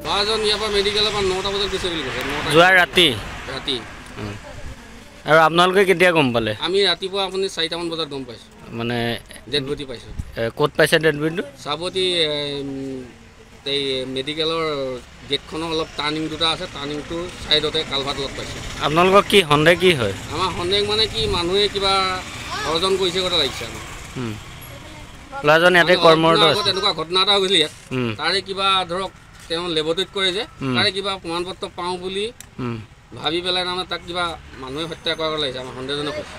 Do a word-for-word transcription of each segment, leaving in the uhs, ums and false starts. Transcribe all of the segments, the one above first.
ল'ৰাজন ইয়াৰ পৰা মেডিকেলৰ পৰা নটা বজাত গৈছে বুলি কৈছে। নটা যোৱা ৰাতি ৰাতি। আৰু আপোনালোকে কেতিয়া গম পালে? আমি ৰাতিপুৱা আপুনি চাৰিটামান বজাত গম পাইছোঁ, মানে ডেড বডি পাইছোঁ। ক'ত পাইছে ডেড বডিটো? চাবতি এই মেডিকেলৰ গেটখনৰ অলপ টাৰ্ণিং দুটা আছে, টাৰ্ণিংটোৰ ছাইডতে কালভাৰ্টত পাইছোঁ। আপোনালোকৰ কি সন্দেহ কি হয়? আমাৰ সন্দেহ মানে কি, মানুহে কিবা অৰ্জন কৰিছে কথা লাগিছে আমাৰ। ল'ৰাজন ইয়াতে কৰ্মৰত আছে। তেনেকুৱা ঘটনা এটা হৈছিলে ইয়াত, তাৰে কিবা ধৰক তেওঁ লেবৰেটৰীত কৰে যে, তাৰে কিবা প্ৰমাণ পত্ৰ পাওঁ বুলি ভাবি পেলাই তাৰমানে তাক কিবা মানুহে হত্যা কৰা লাগিছে, আমাৰ সন্দেহজনক কৈছে।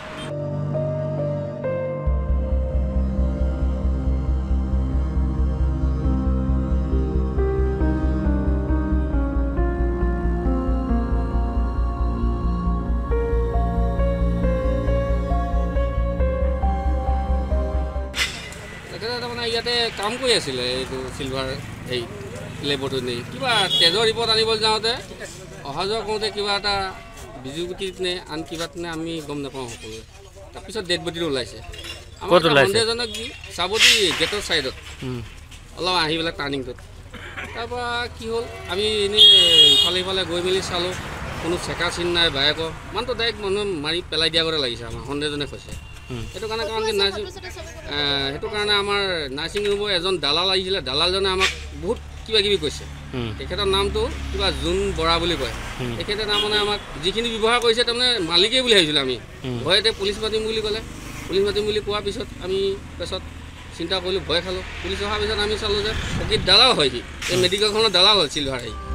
তাৰমানে ইয়াতে কাম কৰি আছিলে, এইটো চিলভাৰ হেৰি লেবৰেটৰী কিবা তেজৰ ৰিপৰ্ট আনিবলৈ যাওঁতে অহা যোৱা কৰোঁতে কিবা এটা বিজুগুটিত নে আন কিবাত নে আমি গম নাপাওঁ সকলোৱে। তাৰপিছত ডেড বডিটো ওলাইছে। আমাৰ সন্দেহজনক কি চাবতি গেটৰ ছাইডত অলপ আহি পেলাই টাৰ্ণিংটোত। তাৰপৰা কি হ'ল, আমি এনেই ইফালে সিফালে গৈ মেলি চালোঁ, কোনো চেকা চিন নাই বাইকৰ, মানুহটো ডাইৰেক্ট মানুহে মাৰি পেলাই দিয়া গতে লাগিছে, আমাৰ সন্দেহজনে কৈছে। সেইটো কাৰণে কাৰণ কি নাৰ্ছিং সেইটো কাৰণে আমাৰ নাৰ্ছিং ৰুমৰ এজন দালাল আহিছিলে, দালালজনে আমাক বহুত কিবা কিবি কৈছে। তেখেতৰ নামটো কিবা জোন বৰা বুলি কয়। তেখেতে তাৰমানে আমাক যিখিনি ব্যৱহাৰ কৰিছে তাৰমানে মালিকেই বুলি ভাবিছিলোঁ আমি। ভয়তে পুলিচ মাতিম বুলি ক'লে, পুলিচ মাতিম বুলি কোৱাৰ পিছত আমি পাছত চিন্তা কৰিলোঁ, ভয় খালোঁ। পুলিচ অহাৰ পিছত আমি চালোঁ যে প্ৰকৃত দালাল হয় সি, এই মেডিকেলখনৰ দালাল হৈছিল ভাড়া।